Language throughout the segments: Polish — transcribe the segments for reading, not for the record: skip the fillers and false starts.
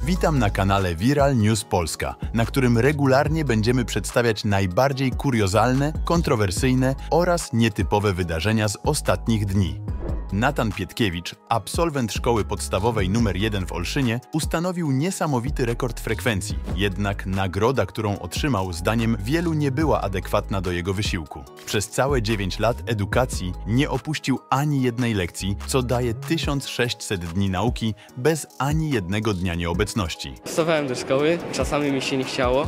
Witam na kanale Viral News Polska, na którym regularnie będziemy przedstawiać najbardziej kuriozalne, kontrowersyjne oraz nietypowe wydarzenia z ostatnich dni. Natan Pietkiewicz, absolwent szkoły podstawowej nr 1 w Olszynie, ustanowił niesamowity rekord frekwencji. Jednak nagroda, którą otrzymał, zdaniem wielu nie była adekwatna do jego wysiłku. Przez całe 9 lat edukacji nie opuścił ani jednej lekcji, co daje 1600 dni nauki bez ani jednego dnia nieobecności. Wstawałem do szkoły, czasami mi się nie chciało.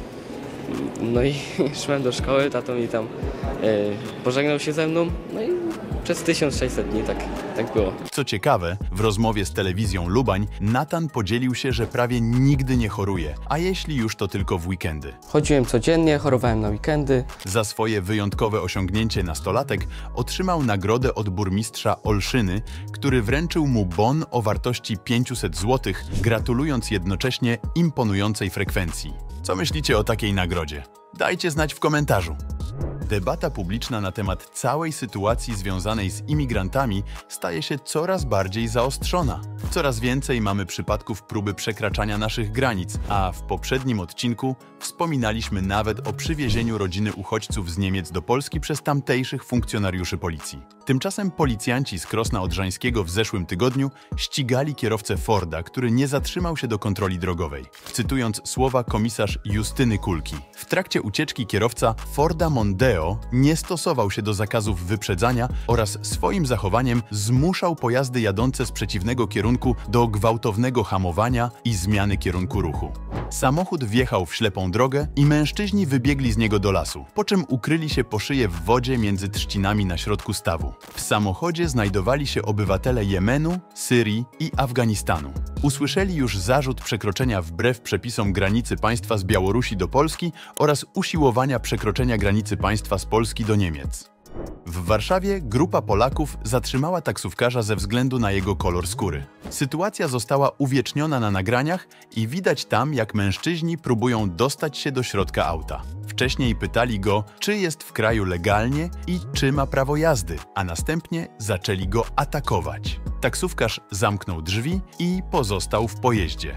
No i szłem do szkoły, tato mi tam pożegnał się ze mną, no i przez 1600 dni tak było. Co ciekawe, w rozmowie z telewizją Lubań Natan podzielił się, że prawie nigdy nie choruje, a jeśli już to tylko w weekendy. Chodziłem codziennie, chorowałem na weekendy. Za swoje wyjątkowe osiągnięcie nastolatek otrzymał nagrodę od burmistrza Olszyny, który wręczył mu bon o wartości 500 zł, gratulując jednocześnie imponującej frekwencji. Co myślicie o takiej nagrodzie? Dajcie znać w komentarzu. Debata publiczna na temat całej sytuacji związanej z imigrantami staje się coraz bardziej zaostrzona. Coraz więcej mamy przypadków próby przekraczania naszych granic, a w poprzednim odcinku wspominaliśmy nawet o przywiezieniu rodziny uchodźców z Niemiec do Polski przez tamtejszych funkcjonariuszy policji. Tymczasem policjanci z Krosna Odrzańskiego w zeszłym tygodniu ścigali kierowcę Forda, który nie zatrzymał się do kontroli drogowej. Cytując słowa komisarz Justyny Kulki: w trakcie ucieczki kierowca Forda Mondeo nie stosował się do zakazów wyprzedzania oraz swoim zachowaniem zmuszał pojazdy jadące z przeciwnego kierunku do gwałtownego hamowania i zmiany kierunku ruchu. Samochód wjechał w ślepą drogę i mężczyźni wybiegli z niego do lasu, po czym ukryli się po szyję w wodzie między trzcinami na środku stawu. W samochodzie znajdowali się obywatele Jemenu, Syrii i Afganistanu. Usłyszeli już zarzut przekroczenia wbrew przepisom granicy państwa z Białorusi do Polski oraz usiłowania przekroczenia granicy państwa z Polski do Niemiec. W Warszawie grupa Polaków zatrzymała taksówkarza ze względu na jego kolor skóry. Sytuacja została uwieczniona na nagraniach i widać tam, jak mężczyźni próbują dostać się do środka auta. Wcześniej pytali go, czy jest w kraju legalnie i czy ma prawo jazdy, a następnie zaczęli go atakować. Taksówkarz zamknął drzwi i pozostał w pojeździe.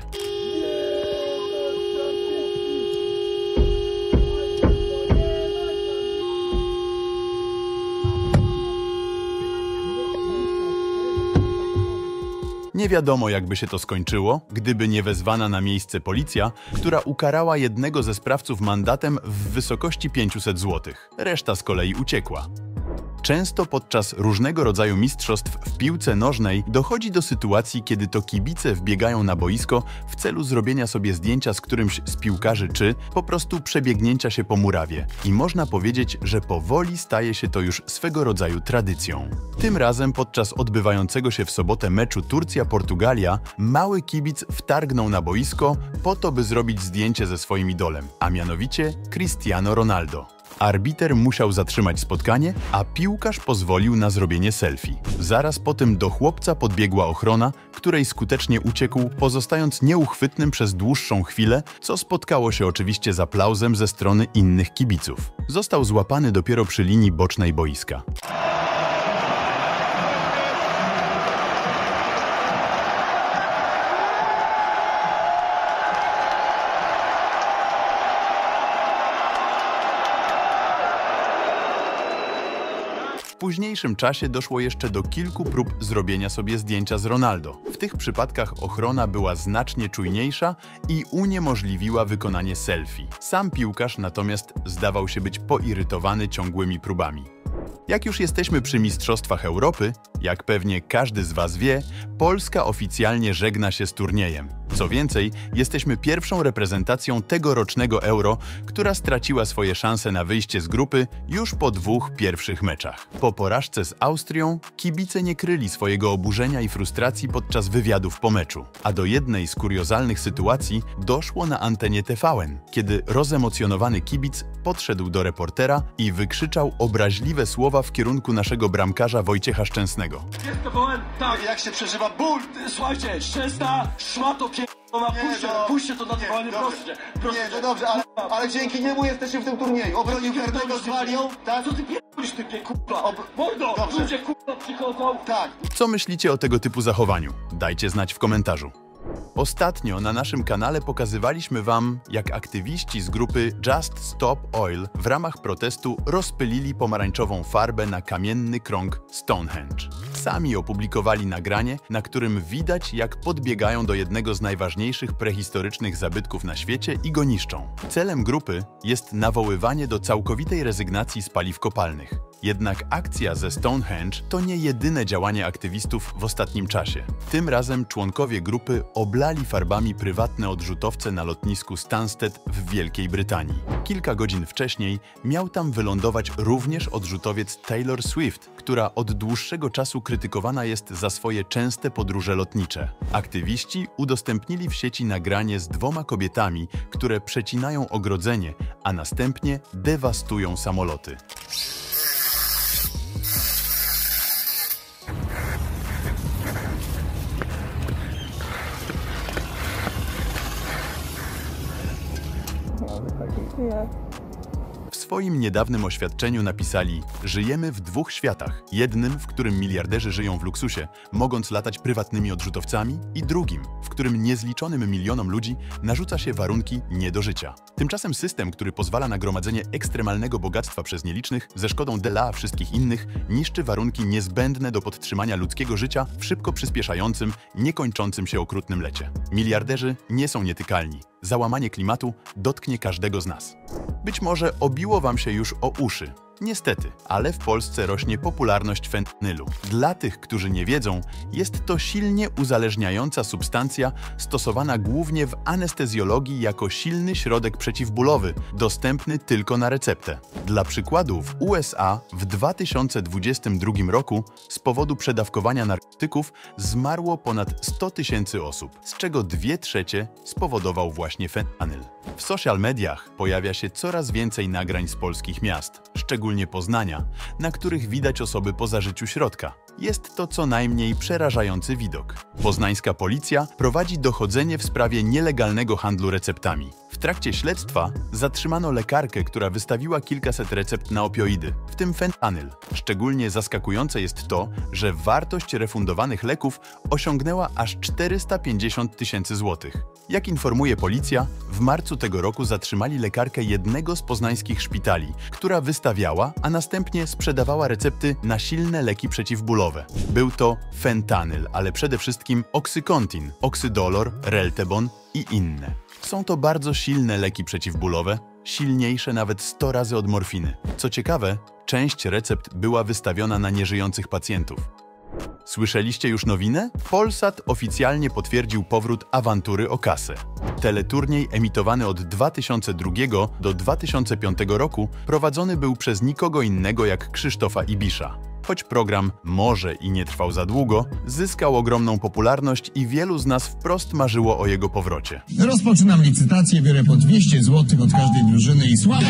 Nie wiadomo, jakby się to skończyło, gdyby nie wezwana na miejsce policja, która ukarała jednego ze sprawców mandatem w wysokości 500 zł. Reszta z kolei uciekła. Często podczas różnego rodzaju mistrzostw w piłce nożnej dochodzi do sytuacji, kiedy to kibice wbiegają na boisko w celu zrobienia sobie zdjęcia z którymś z piłkarzy czy po prostu przebiegnięcia się po murawie. I można powiedzieć, że powoli staje się to już swego rodzaju tradycją. Tym razem podczas odbywającego się w sobotę meczu Turcja-Portugalia mały kibic wtargnął na boisko po to, by zrobić zdjęcie ze swoim idolem, a mianowicie Cristiano Ronaldo. Arbiter musiał zatrzymać spotkanie, a piłkarz pozwolił na zrobienie selfie. Zaraz po tym do chłopca podbiegła ochrona, której skutecznie uciekł, pozostając nieuchwytnym przez dłuższą chwilę, co spotkało się oczywiście z aplauzem ze strony innych kibiców. Został złapany dopiero przy linii bocznej boiska. W późniejszym czasie doszło jeszcze do kilku prób zrobienia sobie zdjęcia z Ronaldo. W tych przypadkach ochrona była znacznie czujniejsza i uniemożliwiła wykonanie selfie. Sam piłkarz natomiast zdawał się być poirytowany ciągłymi próbami. Jak już jesteśmy przy Mistrzostwach Europy, jak pewnie każdy z Was wie, Polska oficjalnie żegna się z turniejem. Co więcej, jesteśmy pierwszą reprezentacją tegorocznego Euro, która straciła swoje szanse na wyjście z grupy już po 2 pierwszych meczach. Po porażce z Austrią kibice nie kryli swojego oburzenia i frustracji podczas wywiadów po meczu. A do jednej z kuriozalnych sytuacji doszło na antenie TVN, kiedy rozemocjonowany kibic podszedł do reportera i wykrzyczał obraźliwe słowa w kierunku naszego bramkarza Wojciecha Szczęsnego. Tak, jak się przeżywa ból! Słuchajcie, Szczęsna, szmato puśćcie to na dwoje, proszę. Nie, no dobrze, ale dzięki niemu jesteśmy w tym turnieju. Obronił Ferdego z Walią, tak? Co ty pierdolisz, ty kurwa? Mordo, ludzie kurwa przychodzą. Tak. Co myślicie o tego typu zachowaniu? Dajcie znać w komentarzu. Ostatnio na naszym kanale pokazywaliśmy Wam, jak aktywiści z grupy Just Stop Oil w ramach protestu rozpylili pomarańczową farbę na kamienny krąg Stonehenge. Sami opublikowali nagranie, na którym widać, jak podbiegają do jednego z najważniejszych prehistorycznych zabytków na świecie i go niszczą. Celem grupy jest nawoływanie do całkowitej rezygnacji z paliw kopalnych. Jednak akcja ze Stonehenge to nie jedyne działanie aktywistów w ostatnim czasie. Tym razem członkowie grupy oblali farbami prywatne odrzutowce na lotnisku Stansted w Wielkiej Brytanii. Kilka godzin wcześniej miał tam wylądować również odrzutowiec Taylor Swift, która od dłuższego czasu krytykowana jest za swoje częste podróże lotnicze. Aktywiści udostępnili w sieci nagranie z 2 kobietami, które przecinają ogrodzenie, a następnie dewastują samoloty. W swoim niedawnym oświadczeniu napisali: żyjemy w 2 światach. Jednym, w którym miliarderzy żyją w luksusie, mogąc latać prywatnymi odrzutowcami, i drugim, w którym niezliczonym milionom ludzi narzuca się warunki nie do życia. Tymczasem system, który pozwala na gromadzenie ekstremalnego bogactwa przez nielicznych, ze szkodą dla wszystkich innych, niszczy warunki niezbędne do podtrzymania ludzkiego życia w szybko przyspieszającym, niekończącym się okrutnym lecie. Miliarderzy nie są nietykalni. Załamanie klimatu dotknie każdego z nas. Być może obiło Wam się już o uszy. Niestety, ale w Polsce rośnie popularność fentanylu. Dla tych, którzy nie wiedzą, jest to silnie uzależniająca substancja stosowana głównie w anestezjologii jako silny środek przeciwbólowy, dostępny tylko na receptę. Dla przykładu, w USA w 2022 roku z powodu przedawkowania narkotyków zmarło ponad 100 000 osób, z czego 2/3 spowodował właśnie fentanyl. W social mediach pojawia się coraz więcej nagrań z polskich miast, szczególnie Poznania, na których widać osoby po zażyciu środka. Jest to co najmniej przerażający widok. Poznańska policja prowadzi dochodzenie w sprawie nielegalnego handlu receptami. W trakcie śledztwa zatrzymano lekarkę, która wystawiła kilkaset recept na opioidy, w tym fentanyl. Szczególnie zaskakujące jest to, że wartość refundowanych leków osiągnęła aż 450 000 złotych. Jak informuje policja, w marcu tego roku zatrzymali lekarkę jednego z poznańskich szpitali, która wystawiała, a następnie sprzedawała recepty na silne leki przeciwbólowe. Był to fentanyl, ale przede wszystkim oksykontin, oksydolor, reltebon i inne. Są to bardzo silne leki przeciwbólowe, silniejsze nawet 100 razy od morfiny. Co ciekawe, część recept była wystawiona na nieżyjących pacjentów. Słyszeliście już nowinę? Polsat oficjalnie potwierdził powrót awantury o kasę. Teleturniej emitowany od 2002 do 2005 roku prowadzony był przez nikogo innego jak Krzysztofa Ibisza. Choć program może i nie trwał za długo, zyskał ogromną popularność i wielu z nas wprost marzyło o jego powrocie. Rozpoczynam licytację, biorę po 200 zł od każdej drużyny i sława!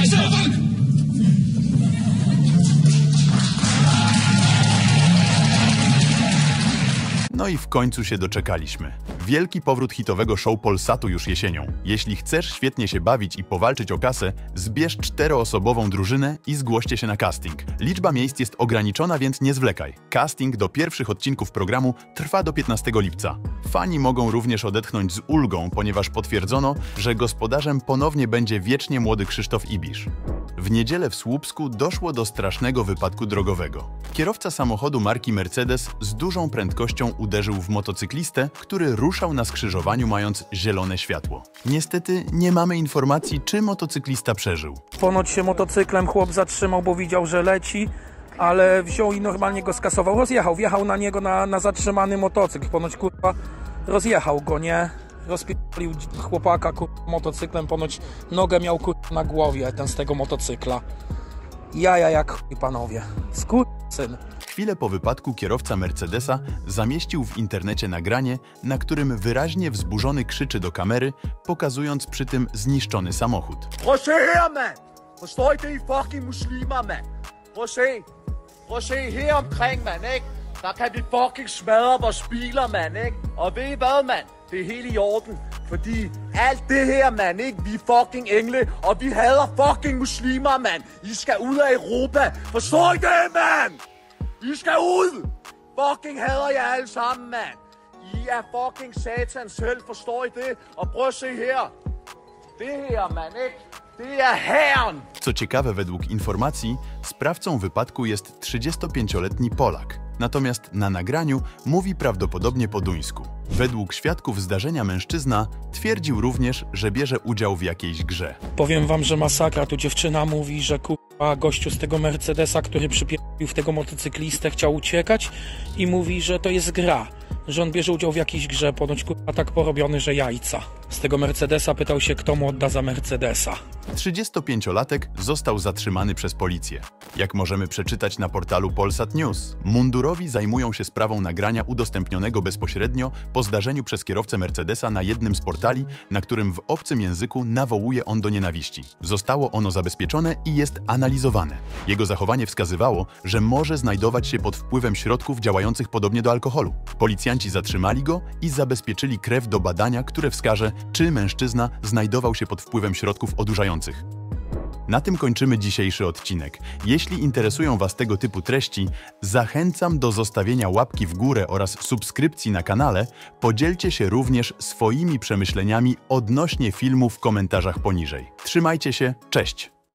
No i w końcu się doczekaliśmy. Wielki powrót hitowego show Polsatu już jesienią. Jeśli chcesz świetnie się bawić i powalczyć o kasę, zbierz 4-osobową drużynę i zgłoście się na casting. Liczba miejsc jest ograniczona, więc nie zwlekaj. Casting do pierwszych odcinków programu trwa do 15 lipca. Fani mogą również odetchnąć z ulgą, ponieważ potwierdzono, że gospodarzem ponownie będzie wiecznie młody Krzysztof Ibisz. W niedzielę w Słupsku doszło do strasznego wypadku drogowego. Kierowca samochodu marki Mercedes z dużą prędkością uderzył w motocyklistę, który ruszał na skrzyżowaniu mając zielone światło. Niestety nie mamy informacji, czy motocyklista przeżył. Ponoć się motocyklem chłop zatrzymał, bo widział, że leci, ale wziął i normalnie go skasował. Rozjechał, wjechał na niego na zatrzymany motocykl. Ponoć kurwa rozjechał go, nie? Rozpierdolił chłopaka kurwa motocyklem, ponoć nogę miał kurwa na głowie ten z tego motocykla. Jaja jak chuj, panowie. Skurwysyn. Chwilę po wypadku kierowca Mercedesa zamieścił w internecie nagranie, na którym wyraźnie wzburzony krzyczy do kamery, pokazując przy tym zniszczony samochód. Prøv her, mand! Forstår I det, I fucking muslimer, mand? Prøv se her omkring, mand, ikke? Der kan vi fucking smadre vores biler, mand, ikke? Og ved I hvad, mand? Det er helt i orden. Fordi alt det her, mand, ikke? Vi er fucking engle, og vi hader fucking muslimer, mand! I skal ud af Europa! Forstår I det, mand? I skal ud! Fucking hader jer alle sammen, mand! I I er fucking satan selv, forstår I det? Og prøv at se her. Det her, mand, ikke? Det er herren! Co ciekawe, według informacji, sprawcą wypadku jest 35-letni Polak. Natomiast na nagraniu mówi prawdopodobnie po duńsku. Według świadków zdarzenia mężczyzna twierdził również, że bierze udział w jakiejś grze. Powiem wam, że masakra. Tu dziewczyna mówi, że kurwa gościu z tego Mercedesa, który przypierdolił w tego motocyklistę, chciał uciekać i mówi, że to jest gra. Że on bierze udział w jakiejś grze, ponoć kurwa tak porobiony, że jajca. Z tego Mercedesa pytał się, kto mu odda za Mercedesa. 35-latek został zatrzymany przez policję. Jak możemy przeczytać na portalu Polsat News, mundurowi zajmują się sprawą nagrania udostępnionego bezpośrednio po zdarzeniu przez kierowcę Mercedesa na jednym z portali, na którym w obcym języku nawołuje on do nienawiści. Zostało ono zabezpieczone i jest analizowane. Jego zachowanie wskazywało, że może znajdować się pod wpływem środków działających podobnie do alkoholu. Policjanci zatrzymali go i zabezpieczyli krew do badania, które wskaże, czy mężczyzna znajdował się pod wpływem środków odurzających. Na tym kończymy dzisiejszy odcinek. Jeśli interesują Was tego typu treści, zachęcam do zostawienia łapki w górę oraz subskrypcji na kanale. Podzielcie się również swoimi przemyśleniami odnośnie filmu w komentarzach poniżej. Trzymajcie się, cześć!